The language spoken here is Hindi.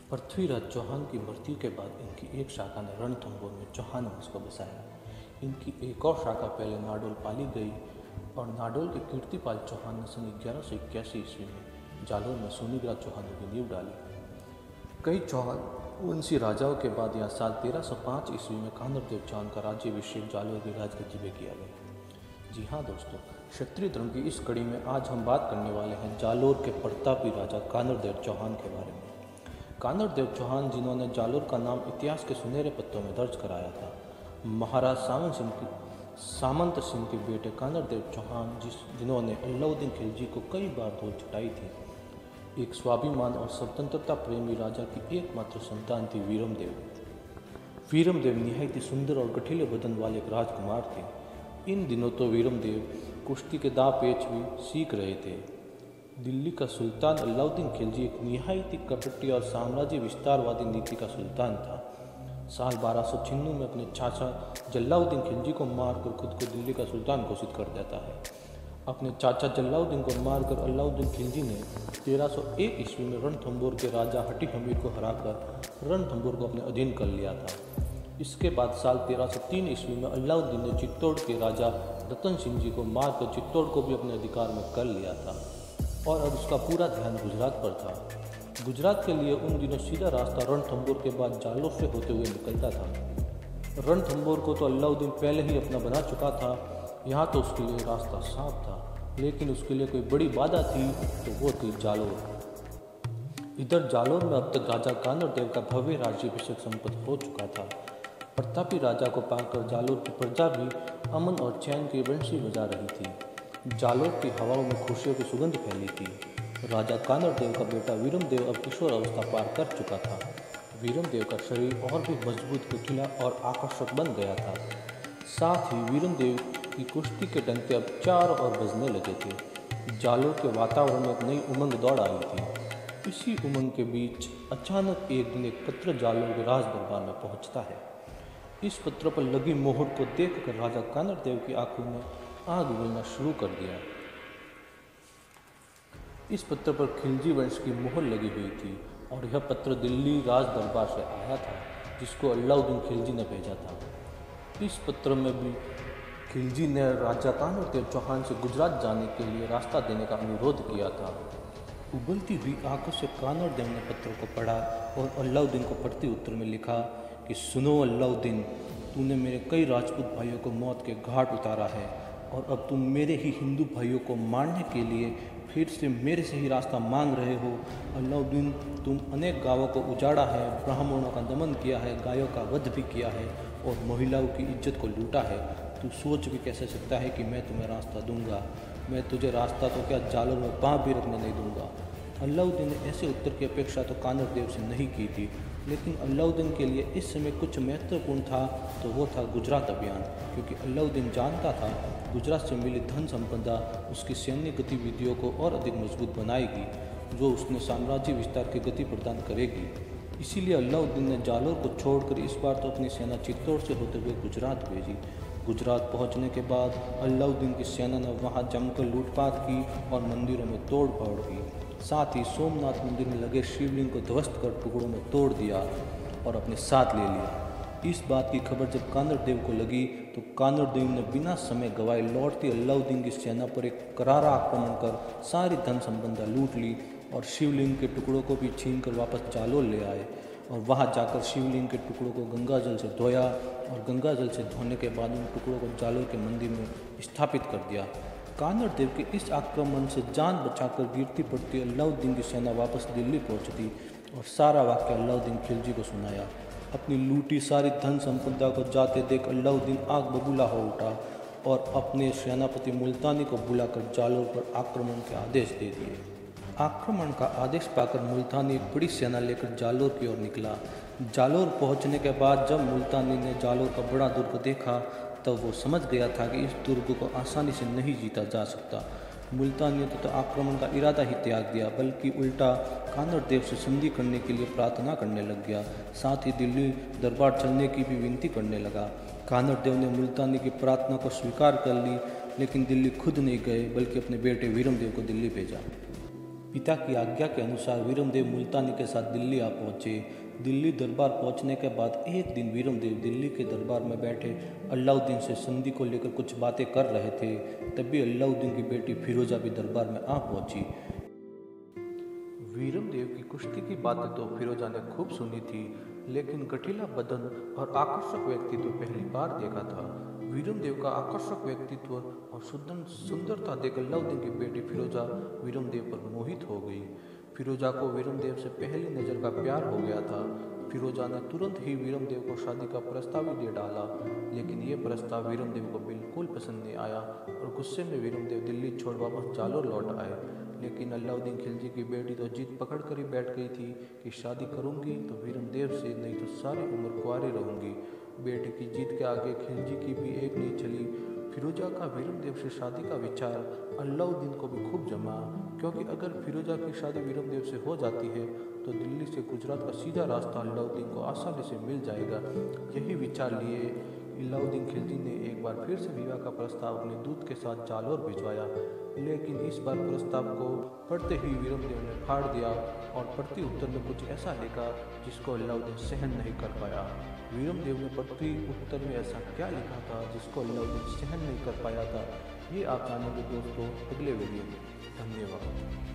पृथ्वीराज चौहान की मृत्यु के बाद इनकी एक शाखा ने रणथंभौर में चौहान वंश को बसाया। इनकी एक और शाखा पहले नाडोल पाली गई और नाडोल के कीर्तिपाल चौहान ने सन 1181 ईस्वी में जालोर में सोनीग्राज चौहानों की नींव डाली। कई चौहान वंशी राजाओं के बाद यह साल 1305 ईस्वी में कानरदेव चौहान का राज्याभिषेक जालोर की राजगद्दी में किया गया। जी हाँ दोस्तों, क्षत्रिय धर्म की इस कड़ी में आज हम बात करने वाले हैं जालोर के प्रतापी राजा कानरदेव चौहान के बारे में। कानरदेव चौहान, जिन्होंने जालोर का नाम इतिहास के सुनहरे पत्रों में दर्ज कराया था, महाराज सामंत सिंह के बेटे कानरदेव चौहान, जिन्होंने अलाउद्दीन खिलजी को कई बार धूल चटाई थी। एक स्वाभिमान और स्वतंत्रता प्रेमी राजा की एकमात्र संतान थी वीरमदेव। वीरमदेव निहायत ही सुंदर और गठीले बदन वाले एक राजकुमार थे। इन दिनों तो वीरमदेव कुश्ती के दाव पेच भी सीख रहे थे। दिल्ली का सुल्तान अलाउद्दीन खिलजी एक निहायत ही कपटी और साम्राज्य विस्तारवादी नीति का सुल्तान था। साल 1296 में अपने चाचा जलाउद्दीन खिलजी को मारकर खुद को दिल्ली का सुल्तान घोषित कर देता है। अपने चाचा जलाउद्दीन को मारकर अलाउद्दीन खिलजी ने 1301 ईस्वी में रणथंभौर के राजा हटी हमीर को हराकर रणथंभौर को अपने अधीन कर लिया था। इसके बाद साल 1303 ईस्वी में अलाउद्दीन ने चित्तौड़ के राजा रतन सिंह जी को मारकर चित्तौड़ को भी अपने अधिकार में कर लिया था और अब उसका पूरा ध्यान गुजरात पर था। गुजरात के लिए उन दिनों सीधा रास्ता रणथंभौर के बाद जालोर से होते हुए निकलता था। रणथंभौर को तो अलाउद्दीन पहले ही अपना बना चुका था, यहाँ तो उसके लिए रास्ता साफ था, लेकिन उसके लिए कोई बड़ी बाधा थी तो वो थी जालोर। इधर जालोर में अब तक राजा कानरदेव का भव्य राज्याभिषेक संपन्न हो चुका था। प्रतापी राजा को पाकर जालोर की प्रजा भी अमन और चैन की बंशी बजा रही थी। जालोर की हवाओं में खुशियों की सुगंध फैली थी। राजा कानरदेव का बेटा वीरमदेव अब किशोर अवस्था पार कर चुका था। वीरमदेव का शरीर और भी मजबूत, कुठिला और आकर्षक बन गया था। साथ ही वीरमदेव की कुश्ती के डंके अब चारों ओर बजने लगे थे। जालोर के वातावरण में एक नई उमंग दौड़ आई थी। इसी उमंग के बीच अचानक एक दिन एक पत्र जालोर के राज दरबार में पहुंचता है। इस पत्र पर लगी मोहर को देखकर राजा कानरदेव की आंखों में आग उगलना शुरू कर दिया। इस पत्र पर खिलजी वंश की मोहर लगी हुई थी और यह पत्र दिल्ली राज दरबार से आया था, जिसको अलाउद्दीन खिलजी ने भेजा था। इस पत्र में भी खिलजी ने राजा कानरदेव चौहान से गुजरात जाने के लिए रास्ता देने का अनुरोध किया था। उबलती हुई आंखों से कानरदेव ने पत्र को पढ़ा और अलाउद्दीन को प्रति उत्तर में लिखा कि सुनो अलाउद्दीन, तूने मेरे कई राजपूत भाइयों को मौत के घाट उतारा है और अब तुम मेरे ही हिंदू भाइयों को मारने के लिए फिर से मेरे से ही रास्ता मांग रहे हो। अलाउद्दीन, तुम अनेक गांवों को उजाड़ा है, ब्राह्मणों का दमन किया है, गायों का वध भी किया है और महिलाओं की इज्जत को लूटा है। तू सोच भी कैसे सकता है कि मैं तुम्हें रास्ता दूंगा? मैं तुझे रास्ता तो क्या, जालोर में पाँव भी रखने नहीं दूंगा। अलाउद्दीन ने ऐसे उत्तर की अपेक्षा तो कानरदेव से नहीं की थी, लेकिन अलाउद्दीन के लिए इस समय कुछ महत्वपूर्ण था तो वो था गुजरात अभियान, क्योंकि अलाउद्दीन जानता था गुजरात से मिली धन संपदा उसकी सैन्य गतिविधियों को और अधिक मजबूत बनाएगी, जो उसने साम्राज्य विस्तार की गति प्रदान करेगी। इसीलिए अलाउद्दीन ने जालोर को छोड़कर इस बार तो अपनी सेना चित्तौड़ से होते हुए गुजरात भेजी। गुजरात पहुंचने के बाद अलाउद्दीन की सेना ने वहां जमकर लूटपाट की और मंदिरों में तोड़ फोड़ की। साथ ही सोमनाथ मंदिर में लगे शिवलिंग को ध्वस्त कर टुकड़ों में तोड़ दिया और अपने साथ ले लिया। इस बात की खबर जब कानरदेव को लगी तो कानरदेव ने बिना समय गवाए लौटती अलाउद्दीन की सेना पर एक करारा आक्रमण कर सारी धन संपदा लूट ली और शिवलिंग के टुकड़ों को भी छीनकर वापस जालोर ले आए और वहां जाकर शिवलिंग के टुकड़ों को गंगा जल से धोया और गंगा जल से धोने के बाद उन टुकड़ों को जालोर के मंदिर में स्थापित कर दिया। कानरदेव के इस आक्रमण से जान बचाकर गिरती पड़ती अलाउद्दीन की सेना वापस दिल्ली पहुंचती और सारा वाक्य अलाउद्दीन खिलजी को सुनाया। अपनी लूटी सारी धन संपदा को जाते देख अलाउद्दीन आग बबूला हो उठा और अपने सेनापति मुल्तानी को बुलाकर जालोर पर आक्रमण के आदेश दे दिए। आक्रमण का आदेश पाकर मुल्तानी एक बड़ी सेना लेकर जालोर की ओर निकला। जालोर पहुंचने के बाद जब मुल्तानी ने जालोर का बड़ा दुर्ग देखा तब वो समझ गया था कि इस दुर्ग को आसानी से नहीं जीता जा सकता। मुल्तानी ने तो आक्रमण का इरादा ही त्याग दिया, बल्कि उल्टा कानरदेव से संधि करने के लिए प्रार्थना करने लग गया। साथ ही दिल्ली दरबार चलने की भी विनती करने लगा। कानरदेव ने मुल्तानी की प्रार्थना को स्वीकार कर ली, लेकिन दिल्ली खुद नहीं गए बल्कि अपने बेटे वीरमदेव को दिल्ली भेजा। पिता की आज्ञा के अनुसार वीरमदेव मुल्तानी के साथ दिल्ली आ पहुँचे। दिल्ली दरबार पहुंचने के बाद एक दिन वीरमदेव दिल्ली के दरबार में बैठे अलाउद्दीन से संधि को लेकर कुछ बातें कर रहे थे। तभी अलाउद्दीन की बेटी फिरोजा भी दरबार में आ पहुंची। वीरमदेव की कुश्ती की बातें तो फिरोजा ने खूब सुनी थी, लेकिन गठीला बदन और आकर्षक व्यक्तित्व पहली बार देखा था। वीरमदेव का आकर्षक व्यक्तित्व और सुंदरता देख अलाउद्दीन की बेटी फिरोजा वीरमदेव पर मोहित हो गई। फिरोजा को वीरमदेव से पहली नज़र का प्यार हो गया था। फिरोजा ने तुरंत ही वीरमदेव को शादी का प्रस्ताव भी दे डाला, लेकिन ये प्रस्ताव वीरमदेव को बिल्कुल पसंद नहीं आया और गुस्से में वीरमदेव दिल्ली छोड़ वापस जालोर लौट आए। लेकिन अलाउद्दीन खिलजी की बेटी तो जिद पकड़ कर ही बैठ गई थी कि शादी करूंगी तो वीरमदेव से, नहीं तो सारी उम्र कुंवारी रहूंगी। बेटी की जिद के आगे खिलजी की भी एक नहीं चली। फिरोजा का वीरमदेव से शादी का विचार अलाउद्दीन को भी खूब जमा, क्योंकि अगर फिरोजा की शादी वीरमदेव से हो जाती है तो दिल्ली से गुजरात का सीधा रास्ता अलाउद्दीन को आसानी से मिल जाएगा। यही विचार लिए अलाउद्दीन खिलजी ने एक बार फिर से विवाह का प्रस्ताव अपने दूत के साथ जालोर भिजवाया, लेकिन इस बार प्रस्ताव को पढ़ते ही वीरमदेव ने फाड़ दिया और प्रति उत्तर में कुछ ऐसा लिखा जिसको अलाउद्दीन सहन नहीं कर पाया। वीरमदेव ने प्रति उत्तर में ऐसा क्या लिखा था जिसको अलाउद्दीन सहन नहीं कर पाया था, ये आप जानेंगे दोस्तों अगले वीडियो में। धन्यवाद।